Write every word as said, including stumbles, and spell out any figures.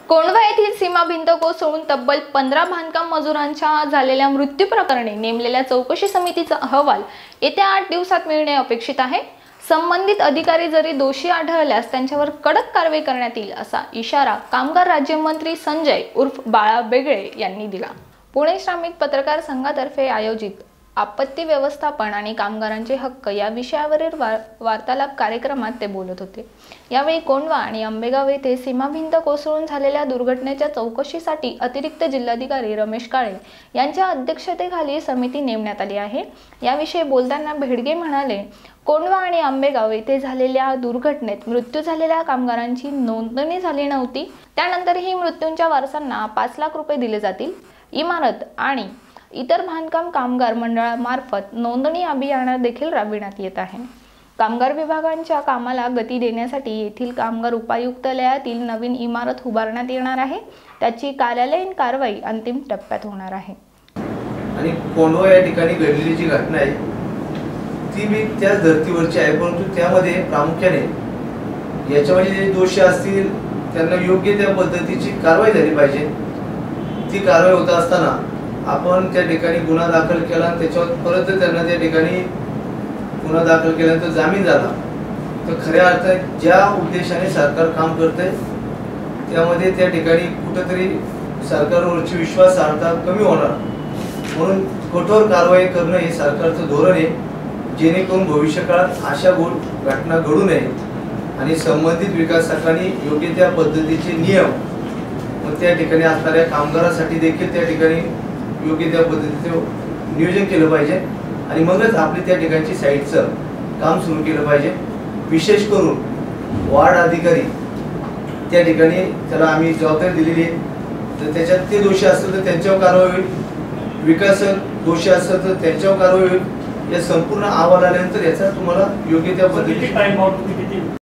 कोंढवा येथील सीमा भिंत कोसळून तब्बल पंधरा बांधकाम मजुरांच्या झालेल्या मृत्यू प्रकरणी नेमलेल्या चौकशी समितीचा अहवाल येत्या आठ दिवसात मिळणे अपेक्षित आहे। संबंधित अधिकारी जरी दोषी आढळल्यास त्यांच्यावर कडक कारवाई करण्यात येईल असा इशारा कामगार राज्यमंत्री संजय उर्फ बाळा बेगळे यांनी दिला। पुणे श्रमिक पत्रकार संघातर्फे आयोजित आपत्ती व्यवस्थापन आणि कामगारांचे हक्क या विषयावरील वार्तालाप कार्यक्रमात ते बोलत होते। यावेळी कोंढवा आणि आंबेगाव येथे सीमा भिंत कोसळून झालेल्या दुर्घटनेच्या चौकशीसाठी अतिरिक्त जिल्हाधिकारी रमेश काळे यांच्या अध्यक्षतेखाली समिती नेमण्यात आली आहे। याविषयी बोलताना भेडगे म्हणाले, कोंढवा आणि आंबेगाव येथे झालेल्या दुर्घटनेत मृत्यू झालेल्या कामगारांची नोंदणी झाली नव्हती। त्यानंतरही मृत्यूंच्या वारसांना पाच लाख रुपये दिले जातील। इमारत आणि इतर बांधकाम कामगार मंडळामार्फत नोंदणी अभियान देखील राबविण्यात येत आहे। कामगार विभागांच्या कामाला गती देण्यासाठी येथील कामगार उपायुक्तालयातील नवीन इमारत उभारण्यात येणार आहे। त्याची कार्यालयीन कारवाई अंतिम टप्प्यात होणार आहे। आणि कोंढवा या ठिकाणी घडलेली जी घटना आहे ती मी त्याच धर्तीवरची आहे, परंतु त्यामध्ये प्रामुख्याने याच्यामध्ये जे दोषी असतील त्यांना योग्य त्या पद्धतीची कारवाई झाली पाहिजे। ती कारवाई होत असताना आपण त्या ठिकाणी गुन्हा दाखल केला आणि त्याच्यावर परत त्यांना त्या ठिकाणी गुन्हा दाखल केल्यानंतर जामीन झाला तर खऱ्या अर्थात ज्या उद्देशाने सरकार काम करते त्यामध्ये त्या ठिकाणी कुठेतरी सरकारवरची विश्वासार्हता कमी होणार, म्हणून कठोर कारवाई करणं हे सरकारचं धोरण आहे, जेणेकरून भविष्यकाळात अशा घटना घडू नये आणि संबंधित विकासकांनी योग्य त्या पद्धतीचे नियम व त्या ठिकाणी असणाऱ्या कामगारांसाठी देखील त्या ठिकाणी योग्य त्या पद्धतीचे नियोजन केलं पाहिजे आणि मगच आपली त्या ठिकाणची साईटचं काम सुरू केलं पाहिजे। विशेष करून वार्ड अधिकारी त्या ठिकाणी त्याला आम्ही जबाबदारी दिलेली आहे, तर त्याच्यात ते दोषी असतील तर त्यांच्यावर कारवाई होईल, विकासक दोषी असतील तर त्यांच्यावर कारवाई होईल। या संपूर्ण अहवाल आल्यानंतर याचा तुम्हाला योग्य त्या पद्धतीने